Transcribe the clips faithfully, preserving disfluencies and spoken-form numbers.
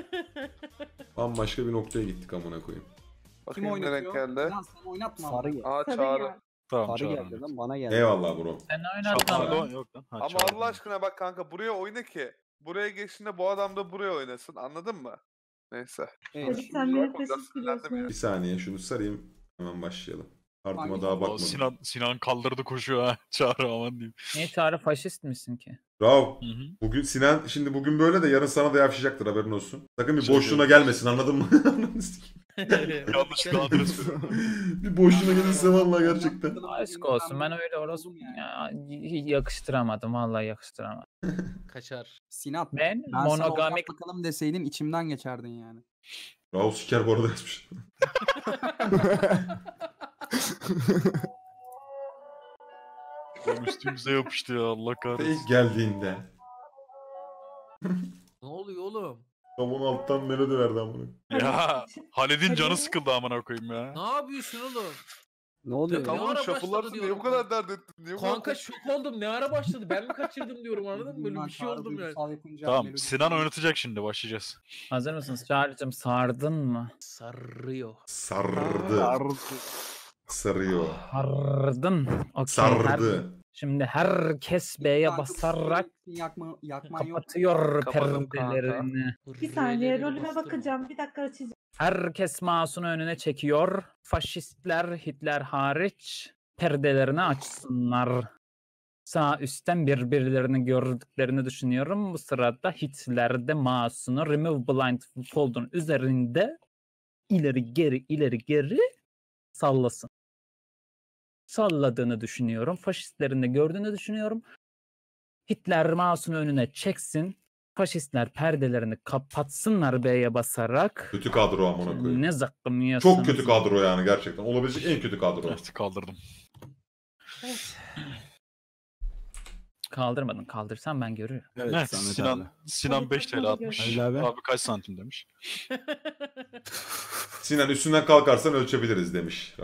Bambaşka bir noktaya gittik amına koyayım. Kim oynatıyor? Lan sen oynatma. Sarı geldi. Aa Çağrı. Tamam, Sarı Çağrı geldi lan bana geldi. Eyvallah bro. Sen oynatma Pardon, lan. yok lan. Ha, Ama Çağrı. Allah aşkına bak kanka buraya oyna ki. Buraya geçtiğinde bu adam da buraya oynasın. Anladın mı? Neyse. Evet. Hadi sen beni faşist biliyorsun. Bir saniye şunu sarayım. Hemen başlayalım. Kartıma Hangi- daha O bakmadım. Sinan, Sinan kaldırdı koşuyor ha. Çağrı aman diyeyim. Niye Çağrı faşist misin ki? Bravo. Hı hı. Bugün Sinan şimdi bugün böyle de yarın sana da yavşacaktır haberin olsun. Sakın bir Şey boşluğuna diyorum. gelmesin anladın mı? Yanlışlıkla adres veriyorum. Bir boşluğuna gelirse vallahi gerçekten. Aşk olsun ben öyle orası ya, hiç yakıştıramadım vallahi yakıştıramadım. Kaçar. Sinan. Ben, Ben sana monogamik oynat bakalım deseydin içimden geçerdin yani. Bravo siker bu arada yazmış. Oğlum üstümüze yapıştı ya Allah kahretsin. İlk geldiğinde. Ne oluyor oğlum? Tam on alttan melodi verdi amına. Ya Halid'in canı Hadi. sıkıldı amına koyayım ya. Ne yapıyorsun oğlum? Ne oluyor? Ne Tamam ara şafılarsın başladı niye bu diyorum kadar ben. dert ettin? Niye bu kadar Kanka şok oldum. Ne ara başladı? Ben mi kaçırdım diyorum anladın mı? Böyle Bundan bir şey Çağrı oldum yani. duygusal yapınca Tamam melodi- Sinan oynatacak şimdi başlayacağız. hazır mısınız Çağrı'cığım sardın mı? Sarıyor. Sardı. Sarıyor. Sardın. Okey, her- Sardı. şimdi herkes B'ye Kanka, basarak yakma, yakman yok. kapatıyor Kapadım kanka. perdelerini. Bir saniye R'leri rolüme bastırma. bakacağım. Bir dakika açacağım. Herkes mouse'unu önüne çekiyor. Faşistler Hitler hariç perdelerini açsınlar. Sağ üstten birbirlerini gördüklerini düşünüyorum. Bu sırada Hitler de mouse'unu Remove Blind Fold'un üzerinde ileri geri ileri geri sallasın. Salladığını düşünüyorum. Faşistlerin de gördüğünü düşünüyorum. Hitler mouse'unu önüne çeksin. Faşistler perdelerini kapatsınlar B'ye basarak. Kötü kadro amına koyayım. Ne zıkkım yiyorsunuz? Çok kötü kadro yani gerçekten. Olabilecek en kötü kadro. Evet kaldırdım. Kaldırmadın. Kaldırsan ben görüyorum. Evet, Evet, Sinan Sinan beş TL atmış. Halil abi. Abi kaç santim demiş. Sinan üstünden kalkarsan ölçebiliriz demiş.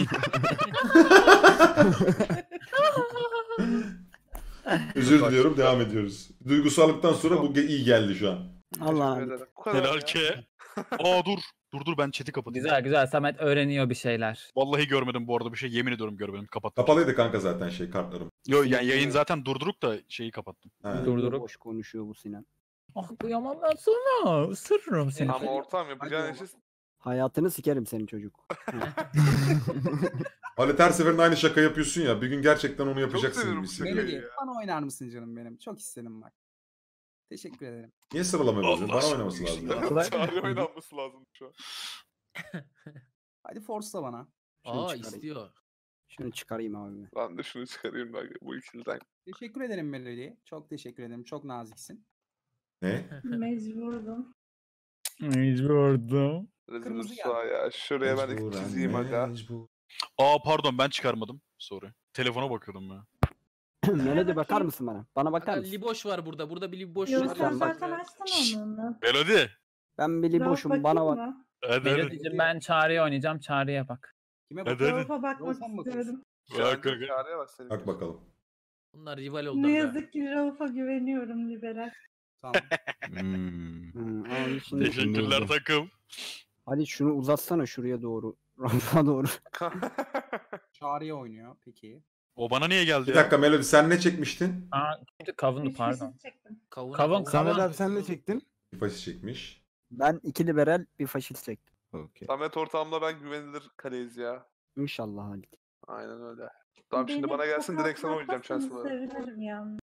Özür diliyorum devam ediyoruz. Duygusallıktan sonra bu ge- iyi geldi şu an. Allah. Teşekkür ederim. Bu kadar Helal ya. ki. Aa dur. Dur dur ben chat'i kapatayım. Güzel güzel. Samet öğreniyor bir şeyler. Vallahi görmedim bu arada bir şey. Yemin ediyorum görmedim. Kapattım. Kapalıydı kanka zaten şey kartlarım. Yo yani yayın zaten durduruk da şeyi kapattım. Ha. Dur. Durdurup. Boş konuşuyor bu Sinan. Ah kıyamam ben sana. Isırırım seni. Ama ortam yapacağın Hadi işi Hayatını sikerim senin çocuk. Halit her seferinde aynı şaka yapıyorsun ya. Bir gün gerçekten onu çok yapacaksın seviyorum gibi bu hissediyorum. şakayı Melody ya. bana oynar mısın canım benim? Çok istedim bak. Teşekkür ederim. Niye sıralama yapıyorsun? Allah Bana aşkına oynaması lazım. işte. Çağrı oynanması lazım şu an. Hadi force'la bana. Şunu Aa çıkarayım. istiyor. Şunu çıkarayım abi. Ben de şunu çıkarayım ben bu ikiliden. Teşekkür ederim Melody. Çok teşekkür ederim. Çok naziksin. Ne? Mecburdum. Mecburdum. Rezil Kırmızı rüsva ya. Şuraya ben iki çizeyim aga. mecbur. Aa pardon ben çıkarmadım. Sorry. Telefona bakıyordum ya. Melody bakar mısın bana? Bana bakar Aga, mısın? liboş var burada. Burada bir liboş Yok var. sen bak. zaten açtın onu. Melody. Ben Billy Rauf boşum bana bak. bakayım mı? Hadi hadi. Melodi'cim ben Çağrı'ya oynayacağım. Çağrı'ya bak. Kime Hadi, bakıyorsun? hadi. Rauf'a bakmak Rauf'a mı bakıyorsun? istiyorum. Bak, bak, bak. Çağrı'ya bak senin. Bak bakalım. Bunlar rival oldu. Ne aga. yazık ki Rauf'a güveniyorum liberal. Tamam. Hı, al şimdi- Teşekkürler takım. Hadi şunu uzatsana şuraya doğru. Rampa doğru. Çağrı'ya oynuyor. Peki. O bana niye geldi Bir ya? dakika Melody sen ne çekmiştin? Aa, kavundu Üç pardon. faşist çektim. Kavun, Kavun, Samet kavun. abi sen ne çektin? Bir faşist çekmiş. Ben iki liberal bir faşist çektim. Okey. Samet ortamda ben güvenilir kaleyiz ya. İnşallah Halit. Aynen öyle. Tamam şimdi Beni bana gelsin direkt sana oynayacağım kapatmazsanız şansları. sevinirim ya.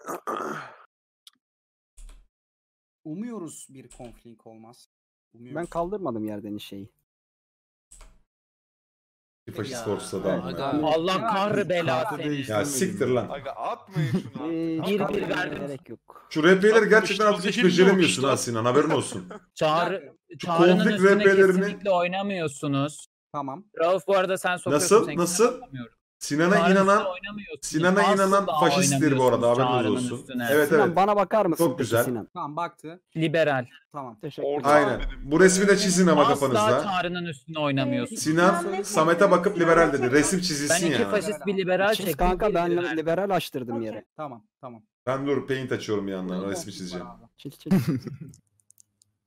Umuyoruz bir konflik olmaz. Umuyoruz. Ben kaldırmadım yerden şeyi. Bir faşist Ya, force'la da aga. alma. Allah kahrı bela Kartı seni. değiştirmedim. Ya siktir lan. Aga atmayın şunu artık. Ee, Bir kaldırmaya bir verdim. gerek yok. Şu R P'leri gerçekten Yapmıştım, artık hiç zehirli beceremiyorsun olmuştu. ha Sinan haberin olsun. Çağrı, Şu Çağrı'nın konflik üstüne R P'lerini- kesinlikle oynamıyorsunuz. Tamam. Rauf bu arada sen sokuyorsun. Nasıl? sen Nasıl? oynamıyorum. Sinan'a Çağrı'nın inanan üstüne oynamıyorsunuz. Sinan'a Asla inanan faşisttir bu arada haberiniz Çağrı'nın olsun. üstüne. Evet Sinan evet. bana bakar mısın? Çok peki güzel. Sinan. Tamam baktı. Liberal. Tamam. Teşekkür Orta- ederim. Aynen. Bu resmi de çizin ama Asla kafanızda. Çağrı'nın üstüne oynamıyorsunuz. Sinan Samet'e bakıp liberal dedi. Resim Ben çizilsin iki yani. faşist bir liberal Çiz çektim. kanka bir ben liberal. liberal açtırdım Okey. yere. Tamam. Tamam. Ben dur paint açıyorum bir yandan. Burada Resmi konflik çizeceğim. var abi. Çiz çiz.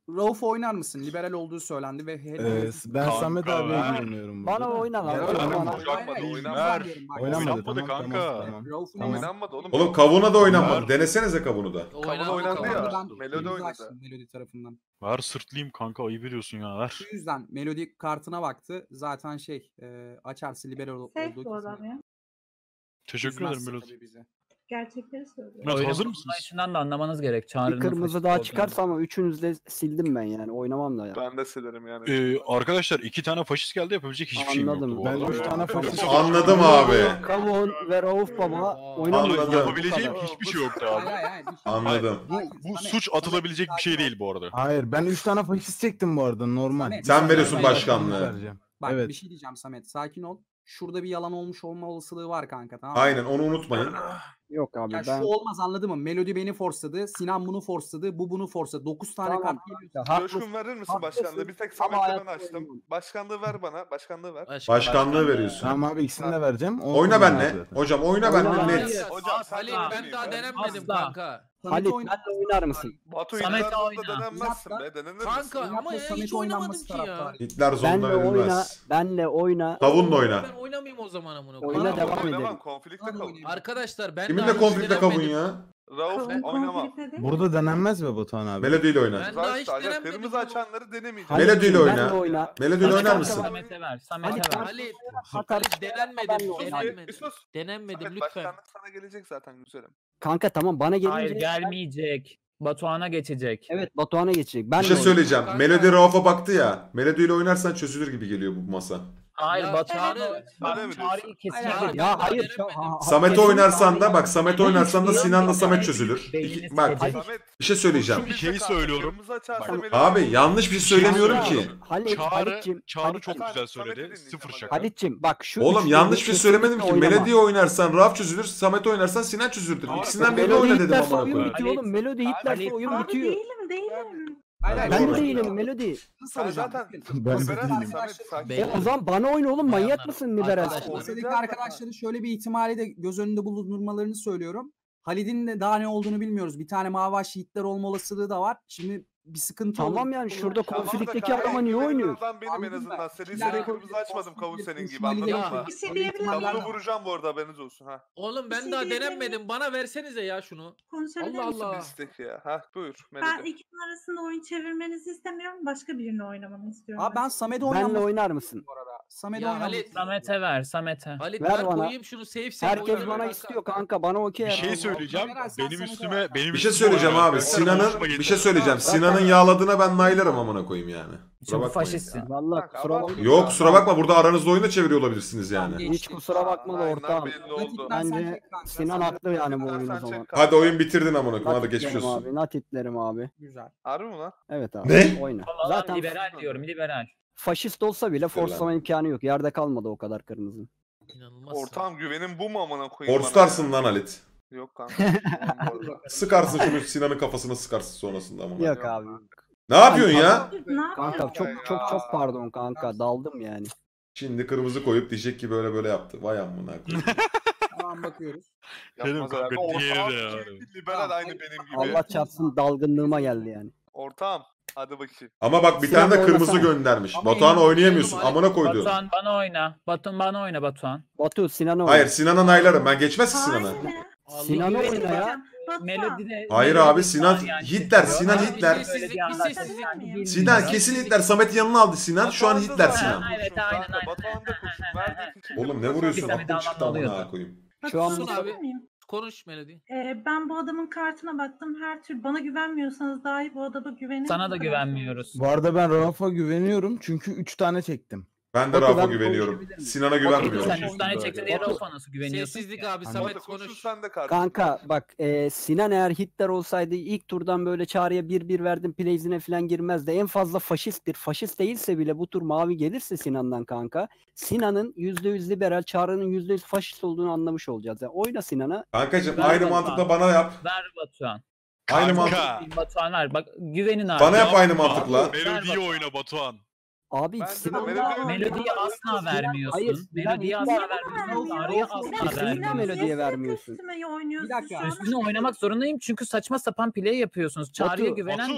Rauf oynar mısın? Liberal olduğu söylendi ve Ee, ben Kanka Samet abiye ver. güveniyorum. Bana burada da. oyna lan. Ya, oyna oğlum, bana. boş- Oynanmadı, oynanmadı. Oynamadı, Oynanmadı tamam, kanka. tamam, tamam. Rauf'un Tamam. Oynanmadı oğlum. Oğlum kavuna da oynanmadı. Ver. Denesenize kavunu da. Kavunu oynandı ya. Ben Melodi Melodi oynadı. Melodi tarafından. Ver sırtlayayım kanka, ayıp ediyorsun ya, ver. Şu yüzden Melodi kartına baktı. Zaten şey e, açarsa liberal ol- Safe olduğu bu adam kesin. ya. Teşekkür ederim Üzmezse Melodi. tabii bizi. Gerçekleri söylüyor. Biraz Oyunun hazır mısınız? kullanışından da anlamanız gerek. Bir Çağrı'nın kırmızı faşist daha olduğunu. çıkarsa ama üçünüzü de sildim ben yani. Oynamam da ya. Ben de silerim yani. Ee, arkadaşlar iki tane faşist geldi, yapabilecek hiçbir şeyim yoktu Anladım. bu Ben arada. üç tane faşist. Anladım abi. Kavun ve Rauf Baba oynamıyor. Anladım. Yapabileceğim hiçbir şey yoktu Hayır abi. hayır hayır. bir şey- Anladım. Bu, bu Samet, suç Samet, atılabilecek bir şey sakin ol. değil bu arada. Hayır, ben üç tane faşist çektim bu arada, normal. Samet, Sen veriyorsun Samet, başkanlığı. Vereceğim. Bak Evet. bir şey diyeceğim Samet. Sakin ol. Şurada bir yalan olmuş olma olasılığı var kanka, tamam mı? Aynen onu unutmayın. Yok abi Ya ben. şu olmaz, anladın mı? Melodi beni forsladı, Sinan bunu forsladı, bu bunu forsladı. dokuz tane Tamam, kart geliyor. Coşkun verir misin haklısın. başkanlığı? Bir tek Ama Samet'le ben hayatta açtım. oynamam. Başkanlığı ver bana. Başkanlığı ver. Başkanlığı veriyorsun. Tamam abi, ikisini de vereceğim. On Oyna kullanacağız benle. zaten. Hocam oyna Oyna benle benle. net. Hocam sen Halit de ben oynayayım daha be. denemedim Asla. kanka. Halit Samet'i oyna- benle oynar mısın? Batu Samet Samet oyna. denemezsin be. Denenir misin? Kanka ama Yapma, ya Samet hiç oynamadım oynanması ki ya. taraftarı. Hitler zonda Benle oyna. verilmez. Benle oyna. Kavunla oyna. Ben oynamayayım o zaman amına Oyna, koyayım. devam Oynamam, edelim. konflikte Hadi kavun. oynayalım. Arkadaşlar ben Kiminle daha hiç konflikte kavun denemedim. ya? Rauf Kavun oynamam. konflikte değil. Burada denenmez mi Batuhan abi? Melodiyle oyna. Ben daha hiç Zaten denemedim. kırmızı bu. açanları denemeyeceğim. Halit'cim, Melodiyle oyna. benle oyna. Melodiyle Hadi oynar kanka, mısın? Samet'e ver. Hadi Samet'e kanka. ver. Halit, Atar. Halit denenmedim. Ben Sus bir, Denenmedim. bir sus. Denenmedim Samet lütfen. başkanlık sana gelecek zaten güzelim. Kanka tamam, bana gelince. Hayır gelmeyecek. Batuhan'a geçecek. Evet, Batuhan'a geçecek. Ben Bir şey de söyleyeceğim. Kanka. Melodi Rauf'a baktı ya. Melodiyle oynarsan çözülür gibi geliyor bu masa. Hayır Ya, Batuhan'ı evet. bak Öyle mi Çağrı'yı Hayır, kesinlikle. hayır. Ya Ben hayır. denemedim. ha- ha- Samet'i benim oynarsan da Çağrı'yı- bak Samet'i benim oynarsan da hiçbir Sinan'la yanım Samet yok. çözülür. Beynini İki- Bak sikecek. Samet bir şey söyleyeceğim. Bir şey söylüyorum. Kırmızı açarsa Bak, Melodi- Abi yanlış bir şey söylemiyorum Ya, ki. Halit, Çağrı, Halit'cim, Çağrı Halit'cim, çok güzel Samet'i söyledi. dinleyeceğim Sıfır hadi. şaka. Halit'cim bak şu Oğlum üçlüyü yanlış bir şey söylemedim ki. kesinlikle oynama. Melodi'yi oynarsan Rauf çözülür. Samet'i oynarsan Sinan çözülür dedim. Ama İkisinden birini Melodi oyna dedim hitlerse amına oyun koyayım. bitiyor oğlum. Melodi hitlerse Halit. oyun Abi bitiyor. değilim değilim. Hayır, hayır, Ben de sorun değilim yok. Melodi. Şunu Sen soracağım. zaten Ben de liberalsin değilim. Samet. Sakin. Beyler. E, o zaman bana oyna oğlum, manyak Bayanlar, mısın liberal? arkadaşlar. Masadaki arkadaşların şöyle bir ihtimali de göz önünde bulundurmalarını söylüyorum. Halid'in de daha ne olduğunu bilmiyoruz. Bir tane Mavaş Yiğitler olma olasılığı da var. Şimdi bir sıkıntı olur. Tamam yani şurada Tamam da konflikteki kanka, adama niye en oynuyor? güvenilir adam benim en Anladım azından. ben. Seni İlla seni bir- kırmızı açmadım kavun senin gibi Konflikte anladın konuşmalı mı? Bir şey diyebilir miyim? Kavunu vuracağım bu arada haberiniz olsun ha. Oğlum Bir ben şey daha diyebilir denemedim. Bana versenize ya şunu. Konuşabilir Allah miyim? Allah. İstek ya. Ha buyur Ben Melodi. ikinin arasında oyun çevirmenizi istemiyorum. Başka birini oynamanı istiyorum. Abi ben Samet'e Benle oynamak oynar mısın? bu arada. Samet'e Ya oynamak Halit, istiyorum. Samet'e ver. Samet'e. Halit Ver ver bana. koyayım şunu save save Herkes oynarım bana kanka. istiyor kanka, bana okey. Bir şey ya. söyleyeceğim. Meral, sen Benim Samet'e üstüme ver. benim Bir şey üstüme söyleyeceğim oynamak abi. isterim, Sinan'ın hoşuma bir gitti. şey söyleyeceğim. Zaten- Sinan'ın yağladığına ben naylarım amına koyayım yani. Kusura Çünkü bakmayın. faşistsin. Vallahi Kanka, kusura abartma. bakma. Yok kusura bakma, burada aranızda oyun da çeviriyor olabilirsiniz yani. Hiç kusura bakma da Aynen ortağım. belli oldu. Rakipten sen Bence çek kanka, Sinan sen- haklı yani bu Sen- oyun sen o zaman. çek kanka. Hadi oyun bitirdin amına koyayım. Hadi geçmiş Natitlerim olsun. abi, natitlerim abi. Güzel. Harbi mi lan? Evet abi. Ne? Oyna. Zaten Zaten liberal diyorum liberal. faşist olsa bile forslama imkanı yok. Yerde kalmadı o kadar kırmızı. İnanılmaz. Ortağım güvenin bu mu amına koyayım bana Forstarsın ya? lan Halit. Yok kanka. Tamam bu arada. Sıkarsın şunu, Sinan'ın kafasına sıkarsın sonrasında amına. Yok abi. Ne yapıyorsun ya? Ne yapayım? Kanka çok çok çok pardon kanka, daldım yani. Şimdi kırmızı koyup diyecek ki böyle böyle yaptı. Vay amına koyayım. Tamam bakıyoruz. Benim Yapmaz kanka, herhalde. diğeri Ortağım de ya. bir liberal aynı benim gibi. Allah çarpsın dalgınlığıma geldi yani. Ortağım. Hadi bakayım. Ama bak bir Sinan tane de kırmızı oynasana. göndermiş. Ama Batuhan emin- oynayamıyorsun. emin- Amına koydu. Batuhan bana oyna. Batuhan bana oyna Batuhan. Batu Sinan'a oyna. Hayır Sinan'a naylarım. Ben geçmez ki Sinan'a. Hayır be. Sinan'a Allah oyna ya. Batuhan, Melodi de Hayır Melodi abi, Sinan falan yani. Hitler, Sinan Abi, Hitler. bir sessizlik, bir Anlaşıldı sessizlik. mı? bilmiyorum. Sinan kesin Hitler. Samet'in yanına aldı Sinan. Şu an Batuhan'da Hitler da- Sinan. Ha, evet, aynen, aynen. Batuhan'da kurşun verdiği için- Oğlum ne vuruyorsun? Bir tane Aklım daha çıktı amına anlıyordu. koyayım. Şu an Batuhan, bu- sorabilir miyim? Konuş Melody. Ee, ben bu adamın kartına baktım. Her türlü bana güvenmiyorsanız dahi bu adama güvenin. Sana Bu da kadar. güvenmiyoruz. Bu arada ben Rauf'a güveniyorum çünkü üç tane çektim. Ben de Batu, Rauf'a ben güveniyorum. konuşabilir miyim? Sinan'a Sen güvenmiyorum. üç tane çektin diye Rauf'a nasıl güveniyorsun? Sessizlik ki? abi Hani- Samet Batu kurşun konuş. sende kardeşim. Kanka bak e, Sinan eğer Hitler olsaydı ilk turdan böyle Çağrı'ya bir bir verdim Plays'ine falan girmezdi. En fazla faşisttir. Faşist değilse bile bu tur mavi gelirse Sinan'dan kanka, Sinan'ın yüzde yüz liberal, Çağrı'nın yüzde yüz faşist olduğunu anlamış olacağız. Yani oyna Sinan'a. Kankacım Ver aynı Batuhan. mantıkla bana yap. Ver Batuhan. Aynı mantık. Kanka. Batuhan ver. Bak güvenin abi. Bana yap aynı mantıkla. Melodiyi oyna Batuhan. Abi Bence de Sinan Melodi- Melodiyi asla vermiyorsun. Hayır, Melodiyi Sinan- asla Sinan- vermiyorsun. Sinan- Çağrı'ya Sinan- asla Kesinlikle vermiyorsun. Melodi'ye vermiyorsun. Üstüme oynuyorsun Bir dakika. şu an. Üstüne oynamak zorundayım çünkü saçma sapan play yapıyorsunuz. Çağrı'ya Batu, güvenen Batu.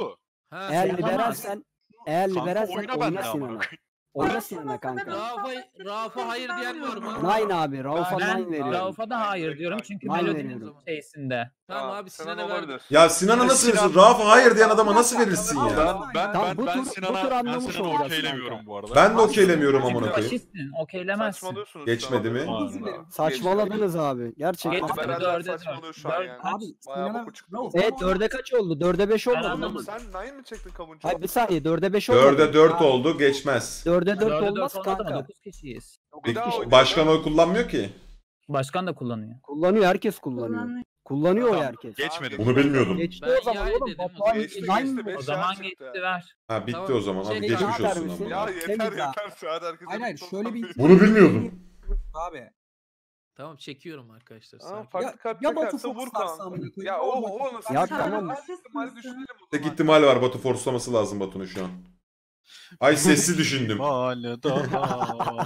Ha, Eğer sen- liberalsen eğer Kanka liberalsen oyna oyna bende amına Sinan'a. koyayım. Oyna Sinan'a kanka. Rafa, Rafa hayır diyen var mı? Nine abi. Rauf'a Ben nine veriyorum. Rauf'a da hayır Direkt diyorum hayır. çünkü Nine Melody'nin veriyorum. şeysinde. Tamam Tamam, abi Sinan Sinan'a ver. olabilir. Ya Sinan'a nasıl Sinan- verirsin? Rafa hayır diyen adama nasıl verirsin Ben- ya? Ben ben Tamam, ben, bu ben tur- bu Sinan'a tur ben anlamış Sinan'a olacağız okeylemiyorum kanka. bu arada. Ben de okeylemiyorum amına Çünkü koyayım. faşistsin, okeylemezsin. Saçmalıyorsunuz. şu Geçmedi an. mi? Özür dilerim. Saçmaladınız abi. Gerçekten. Geçmedi. Abi Dörde beraber dört. saçmalıyor şu an Dört- yani. Abi Bayağı Sinan'a boku çıktı Rauf, bu. Evet dörde kaç oldu? dörde beş olmadı Ben mı? Oğlum sen nine mi çektin kavuncu? Hayır bir saniye dörde beş olmadı. dörde dört oldu geçmez. dörde dört Dörde olmaz dört olmadı ama kanka. dokuz kişiyiz. Bir daha oynayalım. Başkan oy kullanmıyor ki. Başkan da kullanıyor. Kullanıyor herkes kullanıyor. Kullanıyor o Tamam. herkes. Geçmedi. Bunu bilmiyordum. Geçti Ben o zaman yay oğlum. dedim, Batuhan geçti, nine geçti, mi? beş O yay zaman çıktı. geçti ver. Ha bitti Tamam. o zaman. Hadi Şey, geçmiş atar olsun mısın? ama. Ya Temiz yeter ha. yeter şu an herkes. Hayır hayır şöyle bir Bunu bilmiyordum. Abi. Tamam çekiyorum arkadaşlar. Aa, sakin. farklı Ya- kart ya Batu çekerse vur Fox'larsa kanka. amına koyayım, Ya ne o olacak? o nasıl? Ya bir tamam. ihtimali düşünelim o Tek zaman. ihtimali var. Batu forslaması lazım Batu'nun şu an. Ay sesli düşündüm. Mahalleda.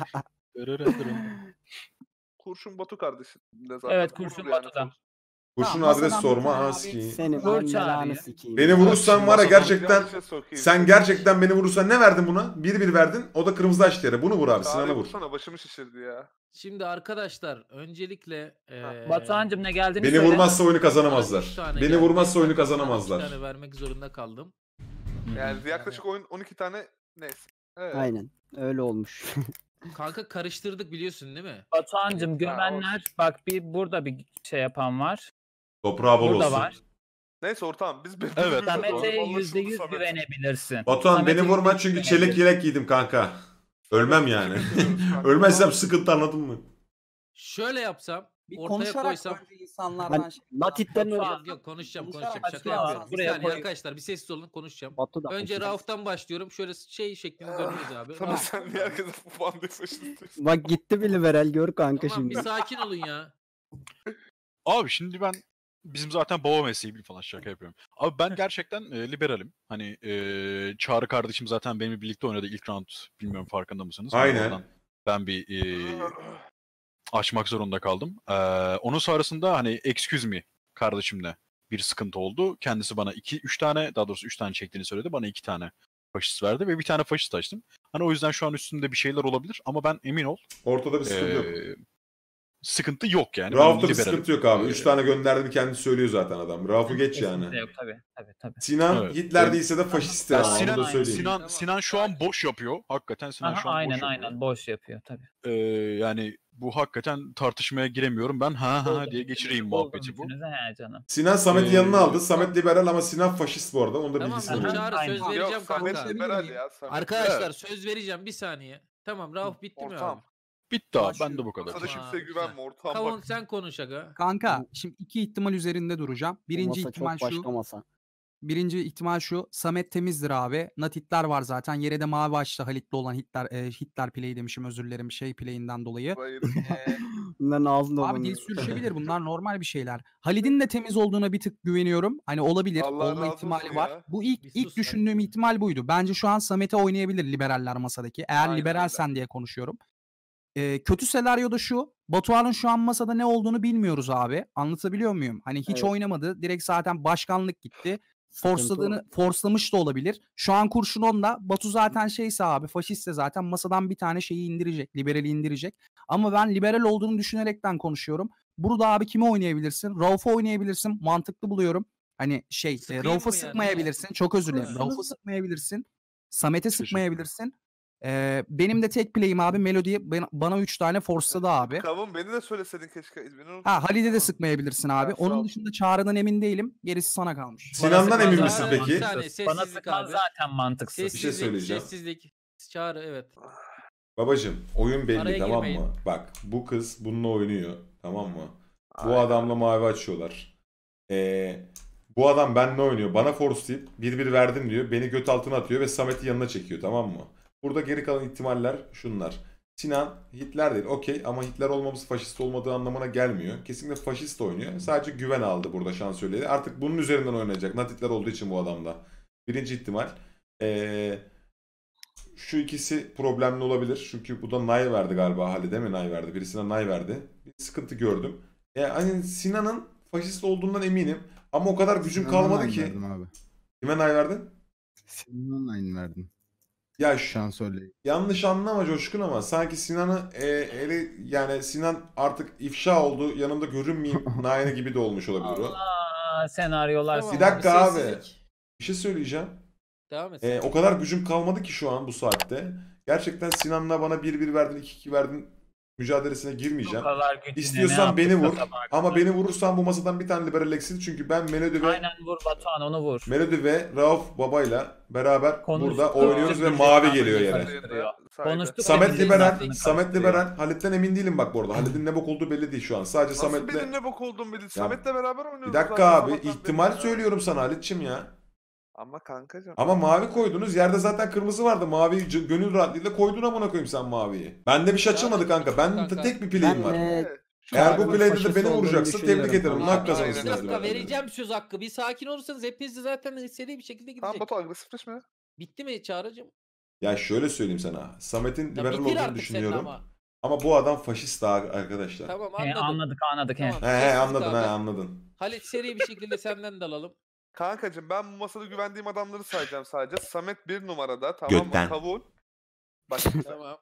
Kurşun Batu kardeşim. de zaten. Evet, Vurur Kurşun yani. Batu'da. Kurşun Tamam, adres masadan bir sorma tane abi aski. Senin Vur ben çağrıyı. belanı sikeyim. Beni vurursan var ya gerçekten Bir şey sokayım. sen gerçekten beni vurursan ne verdin buna? bir bir verdin. O da kırmızı açtı yere. Bunu vur abi. Çağrı'yı Sinan'a vur. vursana, başımı şişirdi ya. Şimdi arkadaşlar öncelikle eee Batuhan'cım ne geldiğini Beni söyle. vurmazsa oyunu üç kazanamazlar. tane Beni geldi. vurmazsa oyunu Ben sana üç kazanamazlar. tane vermek zorunda kaldım. Yani yaklaşık oyun on iki tane neyse. Evet. Aynen. Öyle olmuş. Kanka karıştırdık biliyorsun değil mi? Batuhan'cım gömenler bak bir burada bir şey yapan var. Toprağı bol Burada olsun. var. Neyse ortağım biz bir Evet. Samet'e Anlaşıldı yüzde yüz Samet. güvenebilirsin. Batuhan beni Samet'e vurma yüzde çünkü yüz çelik güvenebilirsin. yelek giydim kanka. Ölmem yani. Kanka. Ölmezsem sıkıntı, anladın mı? Şöyle yapsam, Bir ortaya konuşarak koysam. önce insanlardan Ben şey. Natit'ten Batuhan, oraya. Yok yok konuşacağım Konuşarak konuşacağım şaka açıklama yapıyorum. Bir buraya saniye koy. arkadaşlar bir sessiz olun konuşacağım. Batu da Önce faşist. Rauf'tan başlıyorum. Şöyle şey şeklinde dönüyoruz abi. Tamam Rauf- sen niye herkese puan diyorsun? Bak gitti bir liberal gör kanka Tamam bir şimdi. sakin olun ya. Abi şimdi ben bizim zaten baba mesleği falan şaka yapıyorum. Abi ben gerçekten e, liberalim. Hani e, Çağrı kardeşim zaten benimle birlikte oynadı ilk round. Bilmiyorum farkında mısınız? Hani Aynen. oradan Ben bir e, açmak zorunda kaldım. Ee, onun sonrasında hani excuse me kardeşimle bir sıkıntı oldu. Kendisi bana iki üç tane daha doğrusu üç tane çektiğini söyledi. Bana iki tane faşist verdi ve bir tane faşist açtım. Hani o yüzden şu an üstünde bir şeyler olabilir ama ben emin ol. Ortada bir sıkıntı yok. e, sıkıntı yok yani. Ben Rauf'ta bir liberalim. sıkıntı yok abi. Ee, Üç tane gönderdiğini kendi söylüyor zaten adam. Rauf'u geç Kesinlikle yani. Yok tabii. Tabii tabii. Sinan Evet. Hitler değilse de faşist Ya yani. Onu Sinan, da söyleyeyim. Sinan, Sinan şu an boş yapıyor. Hakikaten Sinan Aha, şu an aynen boş yapıyor. aynen boş yapıyor tabii. Ee, yani bu hakikaten tartışmaya giremiyorum. Ben ha ha diye geçireyim muhabbeti bu. Bütünüze he canım. Sinan Samet'i Ee, yanına aldı. Samet liberal ama Sinan faşist bu arada. Onu da Tamam bilgisini tamam verin. Çağrı söz Aynen. vereceğim Yok Samet kanka. liberal ya. Samet. Arkadaşlar söz vereceğim bir saniye. Tamam Rauf bitti mi Ortağım. abi? Bitti abi. Başlıyor. Ben de bu kadar. Masada Aa, kimseye güzel. güvenme ortağım Kavun bak. sen konuş aga. Kanka şimdi iki ihtimal üzerinde duracağım. Bu Birinci masa ihtimal çok şu. başka masa. Birinci ihtimal şu. Samet temizdir abi. Natitler var zaten. Yere de mavi açtı Halit'le olan Hitler e, Hitler play'i demişim, özür dilerim, şey play'inden dolayı. Hayır. Ee, Bunların ağzında abi olan. dil sürüşebilir, bunlar normal bir şeyler. Halid'in de temiz olduğuna bir tık güveniyorum. Hani olabilir, Allah olma razı ihtimali olsun var. ya. Bu ilk Bir sus ilk lan. düşündüğüm ihtimal buydu. Bence şu an Samet'e oynayabilir liberaller masadaki. Eğer Aynen liberalsen diye konuşuyorum. Ee, kötü senaryoda şu. Batuhan'ın şu an masada ne olduğunu bilmiyoruz abi. Anlatabiliyor muyum? Hani hiç Evet. oynamadı. Direkt zaten başkanlık gitti. Sıkıntı Forceladığını, forslamış da olabilir. Şu an kurşun onda. Batu zaten şeyse abi, faşistse zaten masadan bir tane şeyi indirecek. Liberali indirecek. Ama ben liberal olduğunu düşünerekten konuşuyorum. Burada abi kimi oynayabilirsin? Rauf'u oynayabilirsin. Mantıklı buluyorum. Hani şey, e, Sıkayım Rauf'u mı yani? sıkmayabilirsin. Çok özür dilerim. Ha. Rauf'u sıkmayabilirsin. Samet'e Teşekkür. sıkmayabilirsin. Ee, benim de tek play'im abi Melody'ye ben- bana üç tane forsladı abi. Kavun beni de söyleseydin keşke. Beni unutma. Ha Halide de Tamam. sıkmayabilirsin abi. Ha, sağ ol. Onun dışında Çağrı'dan emin değilim. Gerisi sana kalmış. Sinan'dan sıkman emin zaten misin peki? Bir saniye, mantıksız. Bana sessizlik sıkman abi. zaten mantıksız. şey Sessizlik, söyleyeceğim. sessizlik. Çağrı evet. Babacım oyun belli, Araya tamam girmeyin. mı? Bak bu kız bununla oynuyor, tamam mı? Bu Aynen. adamla mavi açıyorlar. Ee, bu adam benimle oynuyor. Bana force deyip bir bir verdim diyor. Beni göt altına atıyor ve Samet'i yanına çekiyor, tamam mı? Burada geri kalan ihtimaller şunlar. Sinan Hitler değil, okey, ama Hitler olmamız faşist olmadığı anlamına gelmiyor. Kesinlikle faşist oynuyor. Sadece güven aldı burada şansölyeyi. Artık bunun üzerinden oynayacak. Not Hitler olduğu için bu adamda. Birinci ihtimal. Ee, şu ikisi problemli olabilir. Çünkü bu da Nay verdi galiba. Halide mi Nay verdi? Birisine Nay verdi. Bir sıkıntı gördüm. E, hani Sinan'ın faşist olduğundan eminim. Ama o kadar gücüm Sinan'a kalmadı ben ki. verdim abi. Kime Nay verdin? Sinan'ın aynı verdim. Ya Şu şu, an söyleyeyim. yanlış anlama Coşkun ama sanki Sinan'ı e, ele yani Sinan artık ifşa oldu yanında görünmeyeyim nayene gibi de olmuş olabilir o. Aa, senaryolar. Tamam Bir dakika abi. sessizlik. Bir şey söyleyeceğim. Devam et. E, o kadar gücüm kalmadı ki şu an bu saatte. Gerçekten Sinan'la bana bir bir verdin iki iki verdin mücadelesine girmeyeceğim. İstiyorsan beni vur ama beni vurursan bu masadan bir tane liberal eksil çünkü ben Melody ve Aynen vur Batuhan onu vur. Melody ve Rauf babayla beraber Konuştuk. burada oynuyoruz ve Konuştuk. mavi geliyor yere. Konuştuk. Konuştuk. Samet Hepimizin Liberal, aklını Samet karıştırıyor. Liberal. Halit'ten emin değilim bak bu arada. Halit'in ne bok olduğu belli değil şu an. Sadece Nasıl Samet'le... benim ne bok olduğum belli. Samet'le beraber oynuyoruz. Bir dakika zaten abi. sabahtan ihtimal beri ya. söylüyorum sana Halit'çim ya. Ama kankacım. Ama mavi koydunuz. Yerde zaten kırmızı vardı. Maviyi c- gönül rahatlığıyla koydun amına koyayım sen maviyi. Bende bir şey açılmadı kanka. Ben Kanka. tek bir play'im Ben var. e, Eğer bu Çağrı'nın play'de de faşist beni olduğunu vuracaksın düşünüyorum tebrik ederim. kanka. Hak Abi, kazanırsınız. bir dakika birader. vereceğim söz hakkı. Bir sakin olursanız hepiniz de zaten seri bir şekilde Tamam gidecek. Batu agresifleşme. Bitti mi Çağrı'cığım? Ya şöyle söyleyeyim sana. Samet'in Ya liberal bitir olduğunu artık senin düşünüyorum. ama. Ama bu adam faşist daha arkadaşlar. Tamam He, anladım. anladık anladık. he. Tamam. He he Sessiz anladın kaldı. he anladın. Halit seri bir şekilde senden de alalım. Kankacım ben bu masada güvendiğim adamları sayacağım sadece. Samet bir numarada tamam Götten. mı? Kavun. Bak Tamam.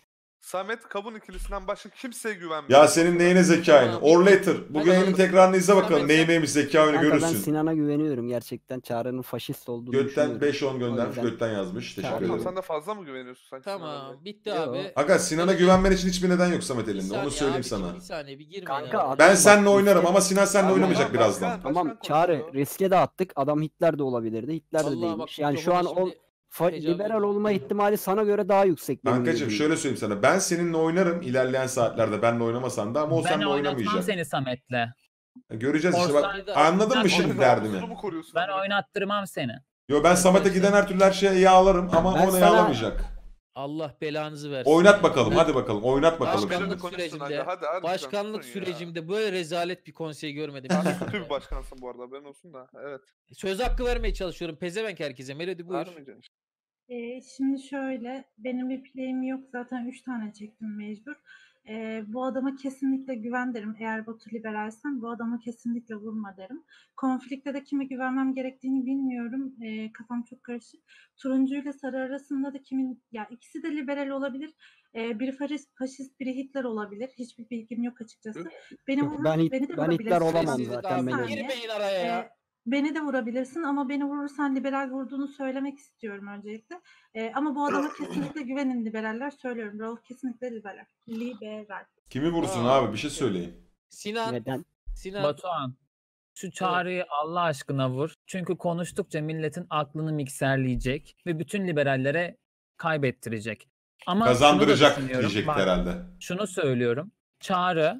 Samet Kavun ikilisinden başka kimseye güvenmiyor. Ya senin neyine zeka oyunu? Tamam. Or later. Bu Hadi yayının bakalım. tekrarını izle bakalım. Samet, sen- Neyi neymiş zeka oyunu Kanka ben görürsün. Sinan'a güveniyorum gerçekten. Çağrı'nın faşist olduğunu Götten düşünüyorum. beş on göndermiş. O yüzden- Götten yazmış. Teşekkür Tamam, Tamam ederim. sen de fazla mı güveniyorsun sanki? Sinan'a? Tamam. Bitti Yo. abi. Aga Sinan'a Evet. güvenmen için hiçbir neden yok Samet Bir elinde. saniye Onu söyleyeyim abicim, sana. Bir saniye bir girmeyin. Kanka abi. adam Ben bak, seninle oynarım riske- ama Sinan seninle Tamam, oynamayacak tamam, birazdan. başkan. Tamam konuşuyor. Çağrı riske de attık. Adam Hitler de olabilirdi. Hitler de Vallahi değilmiş. bak, Yani şu an mikrofonu o şimdi fa- tecavüz liberal ediyor. olma ihtimali sana göre daha yüksek. benim Kankacığım dediğim. şöyle söyleyeyim sana. Ben seninle oynarım ilerleyen saatlerde. Benle oynamasan da ama o Ben seninle oynatmam oynamayacak. seni Samet'le. Göreceğiz işte bak. Orsaydı- Anladın mı Ben şimdi Orada derdimi? namusunu mu koruyorsun Ben amına? oynattırmam seni. Yo ben Samet'e giden her türlü her şeye yağlarım ama Ben o ne sana- yağlamayacak. Allah belanızı versin. Oynat ya. bakalım Ben hadi bakalım oynat bakalım. Benimle Başkanlık konuşsun sürecimde- hadi, hadi, hadi Başkanlık konuşsun ya. sürecimde böyle rezalet bir konsey görmedim. Sen kötü bir başkansın bu arada haberin olsun da. Evet. Söz hakkı vermeye çalışıyorum. Pezevenk herkese. Melody buyur. Vermeyeceksin işte. Ee, şimdi şöyle, benim bir play'im yok zaten üç tane çektim mecbur. Ee, bu adama kesinlikle güven derim. Eğer Batu liberalsen bu adama kesinlikle vurma derim. Konflikte de kime güvenmem gerektiğini bilmiyorum. Ee, kafam çok karışık. Turuncu ile sarı arasında da kimin, ya ikisi de liberal olabilir. Ee, biri faşist, faşist, biri Hitler olabilir. Hiçbir bilgim yok açıkçası. Beni vurur, Ben Hit- beni de ben Hitler vurabilirsin. olamam Sessizlik zaten abi. Melody. Saniye. Girmeyin araya ya. Ee, Beni de vurabilirsin ama beni vurursan liberal vurduğunu söylemek istiyorum öncelikle. Ee, ama bu adama kesinlikle güvenin liberaller. Söylüyorum. Rauf kesinlikle liberal. Liberal. Kimi vursun Aa. abi bir şey söyleyin. Sinan. Neden? Sinan. Batuhan. Şu çağrıyı Allah aşkına vur. Çünkü konuştukça milletin aklını mikserleyecek ve bütün liberallere kaybettirecek. Ama şunu da Kazandıracak düşünüyorum. diyecek Bak, herhalde. şunu söylüyorum. Çağrı,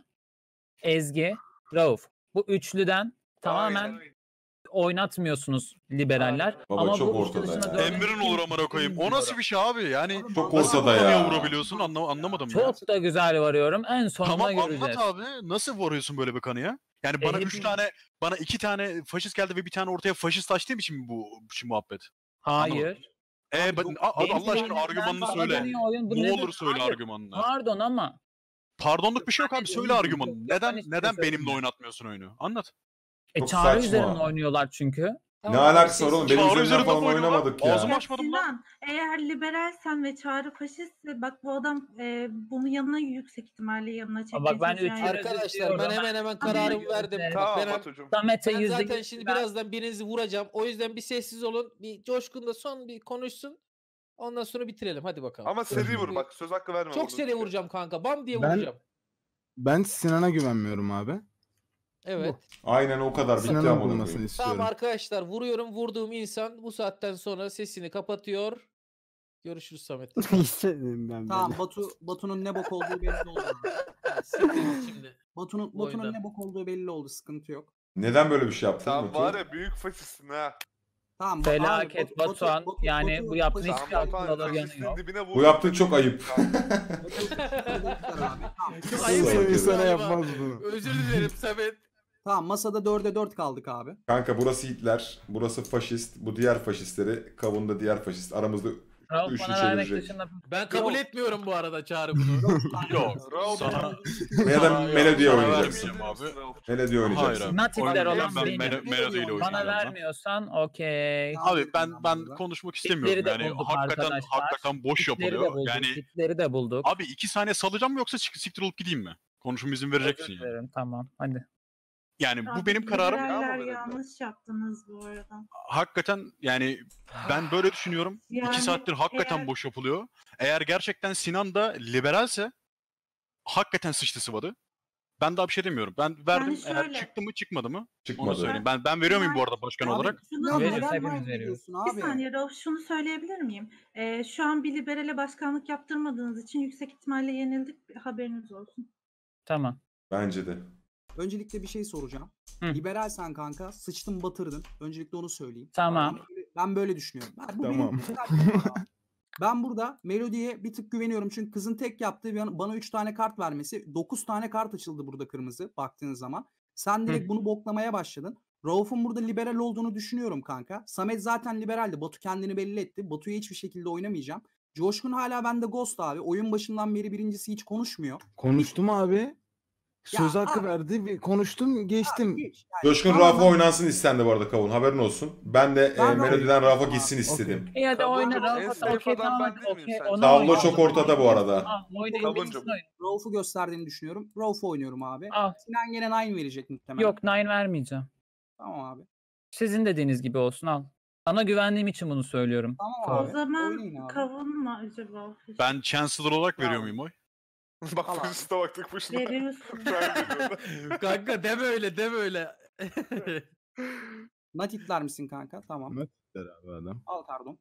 Ezgi, Rauf. Bu üçlüden tamamen oynatmıyorsunuz liberaller. Baba Ama çok bu üçlü ortada dışında ya. dördüncü Emrin olur amına koyayım. O nasıl bilmiyorum. bir şey abi? Yani Çok nasıl ortada bu konuya ya. vurabiliyorsun Anla- anlamadım ya. Çok da güzel varıyorum. En sonunda Tamam göreceğiz. anlat abi. Nasıl vuruyorsun böyle bir kanıya? Yani E, bana üç hepimiz- tane, bana iki tane faşist geldi ve bir tane ortaya faşist açtığım için mi bu şu muhabbet? Hayır. E Abi ben, bu- a- benim Allah aşkına oyunum, argümanını ben söyle. bana oyun, bu Ne nedir? olur söyle Hayır, argümanını. Pardon ama. Pardonluk bir şey yok abi. Söyle Yok, argümanını. yok, Neden ben hiçbir neden şey benimle söylemiyorum. oynatmıyorsun oyunu? Anlat. E Çok çağrı saçma. üzerine oynuyorlar çünkü. Ne Tamam abi, alakası var oğlum? Benim Çağrı üzerimden üzerinde falan oynuyorlar. oynamadık ya. Ağzımı Ya açmadım lan. Sinan, eğer liberalsen ve Çağrı faşistse bak bu adam e, bunu yanına yüksek ihtimalle yanına çekmeye bak ben çalışıyor. üç- Yani Arkadaşlar ben diyorum. hemen hemen Ben- kararımı verdim. Evet. Bak, Tamam ben, Batucuğum. Samet'e ben yüzde zaten yüz şimdi ben- birazdan birinizi vuracağım. O yüzden bir sessiz olun. Bir Coşkun da son bir konuşsun. Ondan sonra bitirelim. Hadi bakalım. Ama seri vur bak söz hakkı verme. Çok burada. seri vuracağım kanka. Bam diye Ben- vuracağım. Ben Sinan'a güvenmiyorum abi. Evet. Aynen o kadar bitti Sinan'ın amına bulmasını koyayım. istiyorum. Tamam arkadaşlar vuruyorum. Vurduğum insan bu saatten sonra sesini kapatıyor. Görüşürüz Samet. İstedim ben Tamam böyle. Batu Batu'nun ne bok olduğu belli oldu. Siktir şimdi. Batu'nun Bu Batu'nun oyundan. ne bok olduğu belli oldu. Sıkıntı yok. Neden böyle bir şey yaptın? Sen Batu? var ya büyük faşistsin ha. Tamam. Ba- Felaket abi, Batu- Batuhan. Batu- Batu- Yani Batu- bu yaptığın Batu- hiçbir Sen akıl Batuhan alır yanı faşistin yok. dibine vur. Bu yaptığın çok ayıp. Çok ayıp Salak oldu herif. Sana galiba. yapmaz bunu. Özür dilerim Samet. Tamam masada dörde dört kaldık abi. Kanka burası Hitler, burası faşist, bu diğer faşistleri, kavunda diğer faşist. Aramızda Rauf Üçlü bana vermek çevirecek. dışında Ben kabul Yok. etmiyorum bu arada Çağrı bunu. Yok. Rauf Sana, Ya da sana- melodiye sana oynayacaksın. vermeyeceğim abi. Melodiye Hayır oynayacaksın. abi. Natifler Oyun- olan ben benim. melo- melodiyle Bana oynayacağım ben. vermiyorsan okey. Abi ben ben konuşmak istemiyorum Hitleri de yani bulduk hakikaten arkadaşlar. hakikaten boş Hitleri de yapılıyor. bulduk. Yani Hitleri de bulduk. abi iki saniye salacağım mı yoksa çık- siktir olup gideyim mi? Konuşma izin vereceksin Özür yani. dilerim, tamam hadi. Yani bu Abi, benim kararım. liberaller Bravo, yanlış yaptınız bu arada. Hakikaten yani ben böyle düşünüyorum. Yani İki saattir hakikaten eğer- boş yapılıyor. Eğer gerçekten Sinan da liberalse hakikaten sıçtı sıvadı. Ben daha bir şey demiyorum. Ben verdim. Eğer şöyle- çıktı mı çıkmadı mı? Onu Çıkmadı. söyleyeyim. Ben ben veriyor muyum bu arada başkan Abi, olarak? Şunu Ya Veririz, neden hepimiz aynı veriyoruz. veriyorsun Bir abi? saniye Rauf, şunu söyleyebilir miyim? Ee, şu an bir liberale başkanlık yaptırmadığınız için yüksek ihtimalle yenildik. Haberiniz olsun. Tamam. Bence de. Öncelikle bir şey soracağım. Hı. Liberal sen kanka sıçtın batırdın. Öncelikle onu söyleyeyim. Tamam. Ben böyle, ben böyle düşünüyorum. Ben, bu benim Tamam. kişisel fikrim abi. Ben burada Melody'ye bir tık güveniyorum. Çünkü kızın tek yaptığı bir- bana üç tane kart vermesi. dokuz tane kart açıldı burada kırmızı baktığınız zaman. Sen direkt bunu boklamaya başladın. Rauf'un burada liberal olduğunu düşünüyorum kanka. Samet zaten liberaldi. Batu kendini belli etti. Batu'ya hiçbir şekilde oynamayacağım. Coşkun hala bende ghost abi. Oyun başından beri birincisi hiç konuşmuyor. Konuştum abi. Söz Ya hakkı abi. verdi. bir Konuştum geçtim. Geç. Yani Coşkun tamamen- Rafa oynansın istendi bu arada Kavun. Haberin olsun. Ben de Ben e, de Melody'den Rafa oynadım. gitsin Okey. istedim. İyi hadi Kabul oyna çok- en Rauf. safe Okey adam tamam ben hadi değil miyim okey. sence? onu Tablo oyna. çok ortada bu arada. Al, oynayın, Kabuncum. birisini oynayın. Rauf'u gösterdiğini düşünüyorum. Rauf'u oynuyorum abi. Al. Sinan gene nine verecek muhtemelen. Yok nine vermeyeceğim. Tamam abi. Sizin dediğiniz gibi olsun al. Sana güvendiğim için bunu söylüyorum. Tamam O abi. zaman Oynayın abi. kavun mu acaba? Ben Chancellor olarak veriyor Bravo. muyum oy? Bak Al abi. Fırst'a baktık başına. Veriyorsun. Kanka deme öyle deme öyle. Natitler misin kanka? Tamam. Natitler abi adam. Al pardon.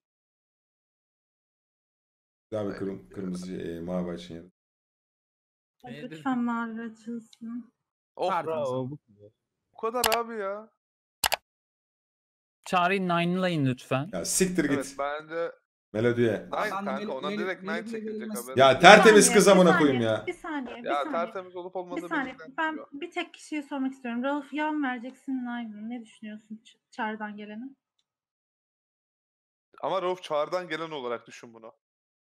Güzel bir kırm kırmızı e, mavi açın yeri. Nedir? Lütfen mavi açılsın. Oh Tertemiz. Bravo. Bu bu kadar abi ya. Çağrı'yı nine'layın lütfen. Ya siktir git. Evet bence Melodiye. Nine Ben de kanka Mel- ona Mel- direkt Nine Melodi'ye çekilecek verilmez. haberin. Ya olsun. tertemiz saniye, kız bir amına saniye, koyayım ya. Bir saniye, bir Ya saniye. tertemiz olup Bir olmadığı saniye. belirten Ben çıkıyor. bir tek kişiye sormak istiyorum. Rauf yan vereceksin Naim'e. Ne düşünüyorsun Ç- Çağrı'dan gelene? Ama Rauf Çağrı'dan gelen olarak düşün bunu.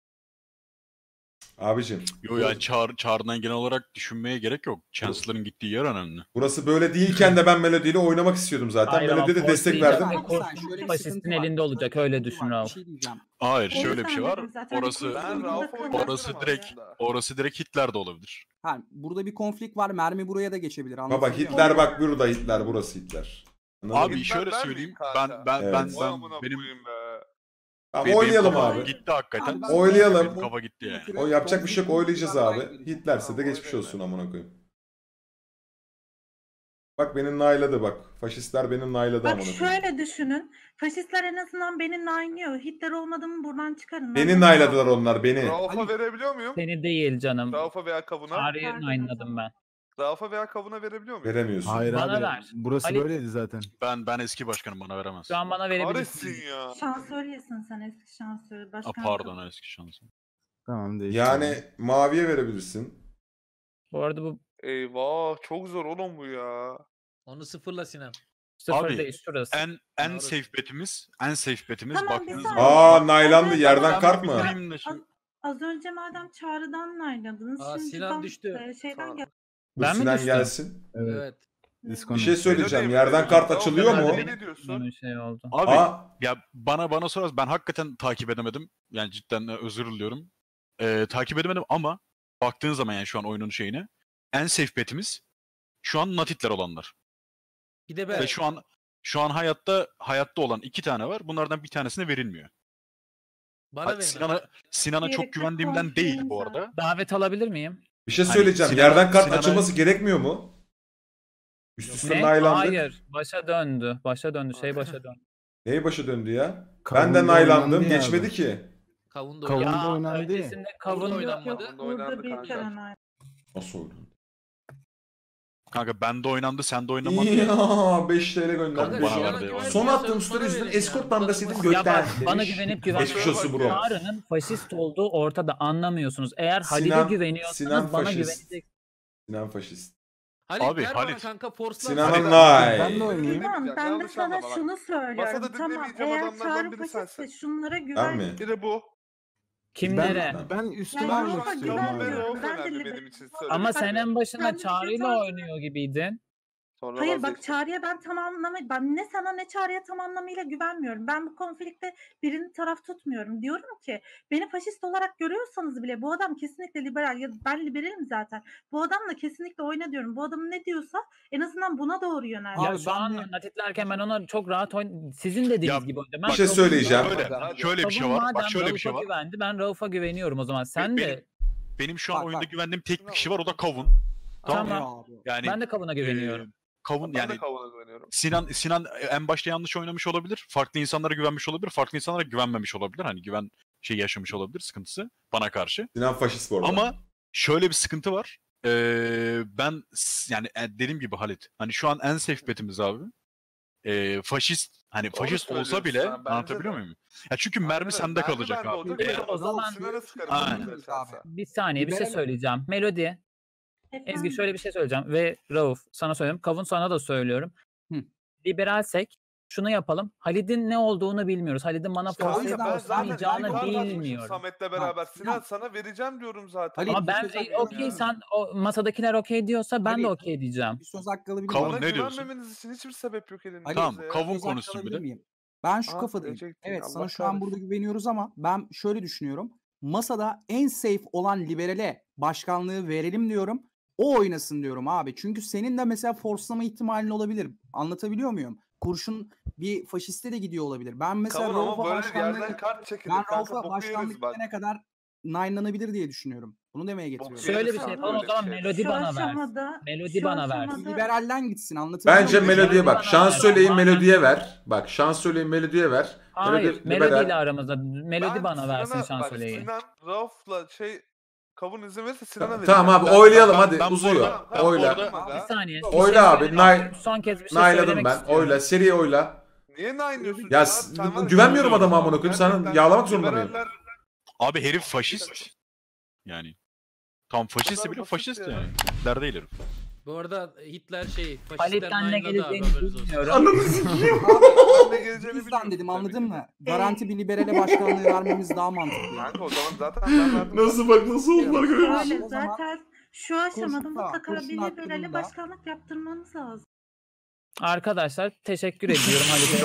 Abicim. Yo yani çağır, çağrıdan genel olarak düşünmeye gerek yok. Chancellor'ın gittiği yer önemli. Burası böyle değilken de ben Melody'yle oynamak istiyordum zaten. Hayır ama Melody'ye de destek Force verdim. diyeceğim. Bak sen, şöyle bir Fasistin sıkıntı var. elinde olacak, Şöyle bir öyle sıkıntı düşün var. Rauf. Bir şey diyeceğim. Hayır O şöyle bir yüzden şey var. dedim zaten, Orası bir Ben konuşmamızda Rauf'u kalın. oynatırım orası aslında. direkt orası direkt Hitler de olabilir. Ha, burada bir konflik var. Mermi buraya da geçebilir. Baba anlatabiliyor Hitler muyum? bak burada Hitler. Burası Hitler. Anladın Abi mı? Hitler şöyle ben söyleyeyim. miyim Ben kanka? ben Evet. ben, Vay ben amına benim koyayım be. Tamam, benim oynayalım kafa abi. gitti hakikaten. Abi ben- Oylayalım. Benim kafa gitti yani. O yapacak bir şey yok. Oylayacağız abi. Konflik- Hitlerse de Tamam, geçmiş oynayın olsun amına koyayım. Bak beni nayladı bak. Faşistler beni nayladı Bak amına koyayım. şöyle düşünün. Faşistler en azından beni naynıyor. Hitler olmadığımı buradan çıkarın. Beni Ben- nayladılar onlar beni. Rauf'a Ali- verebiliyor muyum? Seni değil canım. Rauf'a veya Kavun'a? Çağrı'yı Pardon, nine'ladım pardon. ben. Rauf'a veya Kavun'a verebiliyor muyum? Veremiyorsun. Hayır Bana abi. ver. Burası Ali- böyleydi zaten. Ben ben eski başkanım bana veremez. Şu an bana verebilirsin. Kahretsin ya. Şansölyesin sen, eski şansölye. Aa, Başkan pardon eski şansım. Tamam değişti. Yani maviye verebilirsin. Bu arada bu Eyvah çok zor oğlum bu ya. Onu sıfırla Sinan. sıfır Abi, değil şurası. En en Doğru. safe betimiz, en safe betimiz Tamam, bir baktığınız saniye. Aa naylandı Evet, yerden ama- kart mı? Bitireyim de şimdi. Az önce madem Çağrı'dan nayladınız. Aa, şimdi Sinan tam, düştü. e, şeyden Tamam. gel. Dur Ben mi Sinan düştüm? gelsin. Evet. Evet. Bir Disconnect. şey söyleyeceğim. Melody Yerden mi? kart Rauf, açılıyor Melody mu? Ne Böyle diyorsun? bir şey oldu. Abi Aa ya bana bana sorarsan ben hakikaten takip edemedim. Yani cidden e, özür diliyorum. Ee, takip edemedim ama baktığın zaman yani şu an oyunun şeyine en safe betimiz şu an Natitler olanlar. Bir de Ve ben. şu an şu an hayatta hayatta olan iki tane var. Bunlardan bir tanesine verilmiyor. Bana Ha, verin. Sinan'a Sinan'a Diğeri çok de güvendiğimden değil bu konfiyonuz arada. Davet alabilir miyim? bir şey Hani söyleyeceğim. Sinan'a- Yerden kart Sinan'a- açılması gerekmiyor mu? Üst üste Ne? naylandık. Hayır. Başa döndü. Başa döndü. Şey başa döndü. Neyi başa döndü ya? Ben Kavunda de naylandım. oynandı ya Geçmedi abi. ki. Kavun da Kavun oynadı. da Ya oynandı ya. öncesinde kavun Burada yok. oynanmadı. Yok, Oynandı burada bir kanka. kere nayladım. Nasıl oldu? Kanka bende oynandı, sende oynamadı. Ya beş T L gönderdim. Kanka, Bana Sinan'a verdi, güven- eyvallah. Son Bana attığım story verin yüzünden ya. eskort Bu damgasıydım kadar basit. Ya gökten. bak, bana demiş. güvenip güven. Geçmiş olsun bro. Çağrı'nın faşist olduğu ortada anlamıyorsunuz. Eğer Halil'e Sinan- güveniyorsanız Sinan bana faşist. güveneceksiniz. Sinan faşist. Halit Abi, ver bana Halit. kanka force'la. Sinan'a Halit- nay. Ben de oynayayım. Tamam, ben de Yanlış sana anlama bak. şunu söylüyorum. Masada Tamam, dinlemeyeceğim eğer adamlardan Çağrı biri faşistse sensin. şunlara Ben güven. mi? Bir de bu. Kimlere? Ben, ben üstüme Yani almak Rauf'a istiyorum abi. güvenmiyorum. Rauf Ben de önemli liber- benim için. Ama Bak, sen en başında sen bir Çağrı'yla şey oynuyor gibiydin. Sonra Hayır bak vazgeçtim. Çağrı'ya ben tam anlamıyla ben ne sana ne Çağrı'ya tam anlamıyla güvenmiyorum. Ben bu konflikte birini taraf tutmuyorum. Diyorum ki beni faşist olarak görüyorsanız bile bu adam kesinlikle liberal ya ben liberalim zaten. Bu adamla kesinlikle oyna diyorum. Bu adam ne diyorsa en azından buna doğru yönel. Ya Abi şu ben an de- anlatırken ben ona çok rahat oyn... Sizin dediğiniz Ya, gibi oynadım. Bir şey söyleyeceğim. Şöyle, Hadi. şöyle bir şey Kavun var. Bak madem şöyle bir şey Rauf'a var. güvendi. Ben Rauf'a güveniyorum o zaman. Sen Benim- de Benim şu an Bak, oyunda bak. güvendiğim tek bir kişi var, o da Kavun. Tamam. Tamam. Abi. Yani ben de Kavun'a güveniyorum. e, Kavun Ben de yani Kavun'a güveniyorum. Sinan Sinan en başta yanlış oynamış olabilir. Farklı insanlara güvenmiş olabilir. Farklı insanlara güvenmemiş olabilir. Hani güven şey yaşamış olabilir, sıkıntısı bana karşı. Sinan faşist bu arada. Ama şöyle bir sıkıntı var. Ee, ben s- yani e, dediğim gibi Halit. Hani şu an en safe betimiz abi. Ee, faşist hani Doğru faşist olsa söylüyorsun bile ha, bence anlatabiliyor de. muyum? Ya çünkü mermi Evet, sende mermi kalacak bende abi. olacak. Eğer- Yoksa O zaman- Rauf Sinan'a sıkarım. Aynen. ben de şahsen. Bir saniye bir şey Liberal- söyleyeceğim. Melodi. Ezgi Efendim? şöyle bir şey söyleyeceğim ve Rauf sana söylüyorum. Kavun sana da söylüyorum. Hı. Liberalsek şunu yapalım. Halid'in ne olduğunu bilmiyoruz. Halid'in bana İşte force o yüzden yapıp ben zaten yapmayacağını ben kart atmışım bilmiyorum. Samet'le beraber. Ha, Sinan Sinan. sana vereceğim diyorum zaten. Halit, Ama ben bir söz e, hakkı okey alabilir sen o masadakiler okey diyorsa ben de Halit. okey diyeceğim. Bir söz hakkı alabilir Kavun miyim? Bana ne diyorsun? güvenmemeniz için hiçbir sebep yok elinizde. Ali, Tamam, ya. Kavun Söz hakkı konuşsun bir alabilir de. miyim? Ben şu Aa, kafadayım. verecektin, Evet Allah sana şu an burada kahretsin. güveniyoruz ama ben şöyle düşünüyorum. Masada en safe olan liberale başkanlığı verelim diyorum. O oynasın diyorum abi. Çünkü senin de mesela forslama ihtimalin olabilir. Anlatabiliyor muyum? Kurşun bir faşiste de gidiyor olabilir. Ben mesela Kavun ama Rauf'a böyle başkanlığı yerden kart çekilir. ben Kanka Rauf'a boku yeriz başkanlık bak. gidene kadar nine'lanabilir diye düşünüyorum. Bunu demeye getiriyorum. Şöyle Şöyle bir Gelirse şey abi yapalım o öyle zaman bir şey. Melodi Şu bana versin. aşamada, Melodi şu bana versin. aşamada Liberalden gitsin anlatabiliyor Bence muyum? melodiye bak. bana Şans ver. söyleyin Bana- melodiye ver. Bak şans söyleyin melodiye ver. Hayır, Melodi- Melodi liberal. ile aramızda. Melodi Ben bana versin Sinan'a- şans bak, söyleyi. Sinan, Rauf'la şey Kavun izin verirse Sinan'a vereceğim. Tamam abi Ben- oylayalım ben- hadi ben bu uzuyor. arada- ben bu Oyla. arada- Bir saniye. bir Oyla şey abi, söylemek nay- istiyorum. Son kez bir şey Nayladım söylemek ben. istiyorum. Oyla. Seriye oyla. Niye nine diyorsun? Ya Abi, s- sen var ya, güvenmiyorum gerçekten- adama amına koyayım. Sana gerçekten yağlamak zorunda mıyım? liberaller- Abi herif faşist. Yani. Tam faşist kadar bile basit faşist ya. yani. Hitler değil herif. Bu arada Hitler şey faşistler Halitten ne nine'ladı abi, geleceğini haberiniz olsun. bilmiyorum. Ananı sikeyim. Ben ne geleceğini Bu yüzden bilmiyorum dedim tabii. anladın mı? Garanti bir liberale başkanlığı vermemiz daha mantıklı. Kanka o zaman zaten ben verdim. Nasıl bak nasıl oldular görüyor musun? Öyle O zaman zaten şu aşamada kurşun- mutlaka kurşun bir liberale hakkında- başkanlık yaptırmanız lazım. Arkadaşlar teşekkür ediyorum Halide.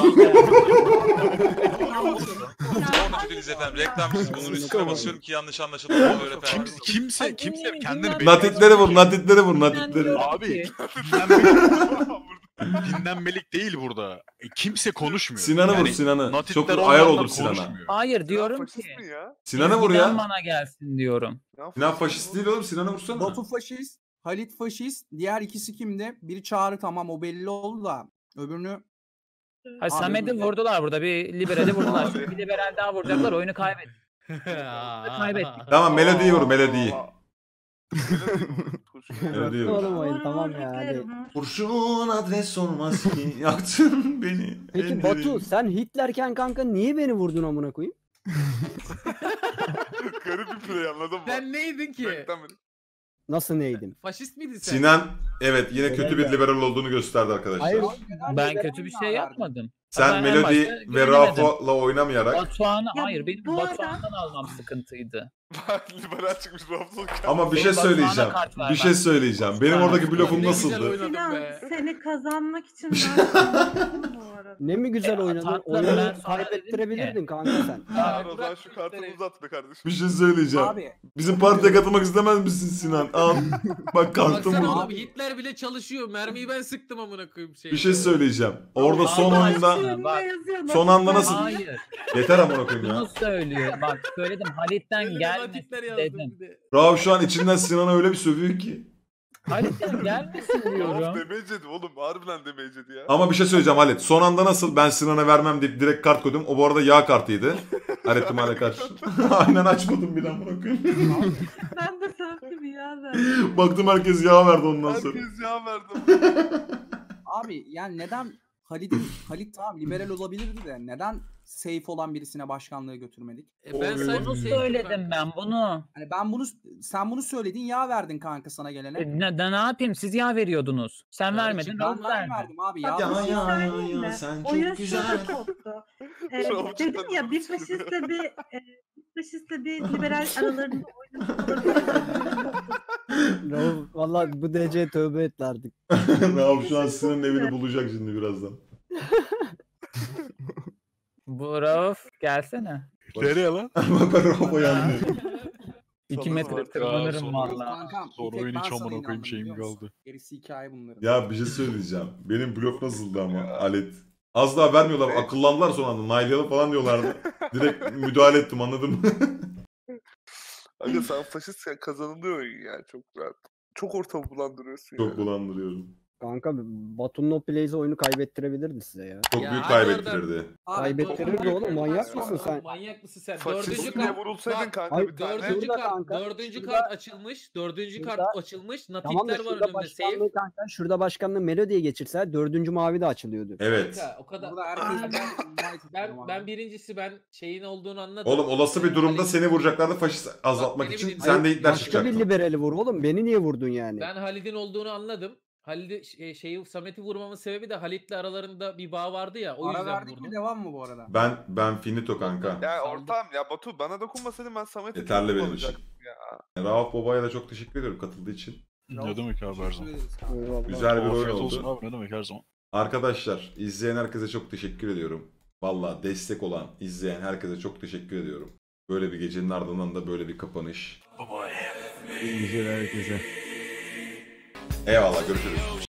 Öneriz efendim. Reklamcıyız. Bunun üstüne basıyorum ki yanlış anlaşılmasın. Böyle Kim, efendim. kimse Ay, kimse dinleyin, kendini dinleyin. belli Natitleri vur, natitleri vur, natitleri. Abi dinlenmelik, dinlenmelik değil burada. E, Kimse konuşmuyor. Sinan'ı vur Yani Sinan'ı. natitler Çok olmayanlar ayar oldum Sinan'a. konuşmuyor. Hayır diyorum Sinan ki. faşist mi ya? Sinan'ı vur Ezgi'den ya. bana gelsin diyorum. Ya Sinan faşist değil oğlum. Sinan'ı vursana. Batu faşist, Halit faşist, diğer ikisi kimdi? Biri Çağrı tamam o belli oldu da öbürünü Hayır, Abi, Samet'i bu- vurdular burada. Bir liberali vurdular. Abi. Şimdi bir liberal daha vuracaklar. Oyunu kaybettik. Kaybettik. Tamam melodiyi vur melodiyi. Allah. Melodiyi vur. Oğlum oyun Vur, tamam vur, ya hadi. Hitler'im, vur. Kurşun adres olmaz ki yaktın beni. Peki ellerin. Batu sen Hitlerken kanka niye beni vurdun amına koyayım? Garip bir play anladın mı? Sen neydin ki? Bekten beri. Nasıl neydim? Faşist miydin sen? Sinan evet yine kötü bir liberal olduğunu gösterdi arkadaşlar. Hayır. Ben kötü bir şey yapmadım. Sen Ama en Melodi başta ve güvenemedim. Rauf'la oynamayarak Batuhan'ı Ya hayır benim bu arada- Batuhan'dan almam sıkıntıydı. Bak liberal çıkmış Rauf'un ama bir Benim şey Batuhan'a söyleyeceğim. kart ver Bir şey bak. söyleyeceğim. Benim Batuhan'a oradaki kart blöfüm ver. Ne güzel nasıldı? oynadım Sinan be. seni kazanmak için ben kazandım bu arada. Ne mi güzel E, oynadın? tatlım, Oyunu ben sana dedim kaybettirebilirdin ki- kanka sen. Ya Abi, o zaman bırak şu kartını Hitler'i. uzat be kardeşim. Bir şey söyleyeceğim. abi Bizim partiye katılmak istemez misin Sinan? Al. Bak kartım Baksana burada. oğlum Hitler bile çalışıyor. Mermiyi ben sıktım amına koyayım şey. Bir şey söyleyeceğim. Orada son Allah anda aşkına. Bak, son anda nasıl? Hayır. Yeter amına koyayım ya. Bunu söylüyor. Bak söyledim Halit'ten Hitler gelmesin yazdım dedim. bir de. Rauf şu an içinden Sinan'a öyle bir sövüyor ki. Halit'ten gelmesin Rauf diyorum. demeyecedi oğlum. Harbiden demeyecedi ya. Ama bir şey söyleyeceğim Halit. Son anda nasıl ben Sinan'a vermem deyip direkt kart koydum. O bu arada yağ kartıydı. Her ihtimale karşı. Aynen açmadım bile amına koyayım. Ben de sana gibi ya verdim. Baktım herkes yağ verdi ondan sonra. Herkes ya verdi. abi yani neden Halit'in Halit tamam liberal olabilirdi de neden safe olan birisine başkanlığı götürmedik? E ben Oy. sadece Bunu şey söyledim ben bunu. Hani ben bunu sen bunu söyledin ya verdin kanka sana E, gelene. Ne, ne, ne yapayım siz yağ veriyordunuz. Sen Ya vermedin Ben Rauf ben verdi. verdim abi ya. Bak, Ya, bir şey ya, söyleyeyim ya, mi? sen çok Oyun güzel. şurada koptu. Ee, Çok dedim güzel. ya bir faşistle bir e, faşistle bir liberal aralarında oynamak Rauf, valla bu D C tövbe etti artık. Ne yap şu an Sinan'ın evini bulacak şimdi birazdan. Bu Rauf gelsene. Nereye lan? Bak ben Rafa yandı. İki Sorun metre var. tırmanırım Yok valla. Kankam, bir Sonra tek oyun ben hiç sana amına koyayım inandım, şeyim biliyor musun? kaldı. Gerisi hikaye bunların. Ya bir şey söyleyeceğim. Benim blok nasıldı ama alet. Az daha vermiyorlar. Akıllandılar son anda. Nailyalım falan diyorlardı. Direkt müdahale ettim, anladın mı? Aga sen faşistken kazanılıyor oyun yani çok rahat. Çok ortamı bulandırıyorsun Çok yani. bulandırıyorum. Kanka Batu'nun o plays'i oyunu kaybettirebilirdi size ya. Çok Ya büyük hadi kaybettirirdi. Kaybettirirdi oğlum, manyak mısın sen? Manyak mısın sen? Dördüncü Faşistliğe kart. vurulsaydın Bak, kanka Hayır, bir tane. Dördüncü Şurada kart, kanka, dördüncü şurada- kart açılmış. Dördüncü şurada- kart açılmış. Tamam da Natikler var şurada önümde. Save. başkanlığı kanka, şurada başkanlığı Melody'ye geçirse dördüncü mavi de açılıyordu. Evet. Kanka, o kadar. Burada herkes Ben ben birincisi ben şeyin olduğunu anladım. Oğlum olası bir Ee, durumda Halil- seni vuracaklardı faşist azaltmak beni için. bir- Sen de Hayır, Hitler başka bir çıkacaktın. liberali vur oğlum, beni niye vurdun yani? Ben Halid'in olduğunu anladım. Halid'i şey, şeyi Samet'i vurmamın sebebi de Halit'le aralarında bir bağ vardı ya. O Ara yüzden verdik vurdum. mi, devam mı bu arada? Ben ben finito kanka. Ya Saldım. ortam ya Batu bana dokunmasaydın ben Samet'e Yeterli çok benim olacaktım için. ya. Rauf Baba'ya da çok teşekkür ediyorum katıldığı için. Ne demek abi her zaman. Eyvallah. Güzel bir oyun Afiyet oldu. olsun abi, ne demek her zaman. Arkadaşlar izleyen herkese çok teşekkür ediyorum. Valla destek olan, izleyen herkese çok teşekkür ediyorum. Böyle bir gecenin ardından da böyle bir kapanış. İyi geceler herkese. Eyvallah, görüşürüz.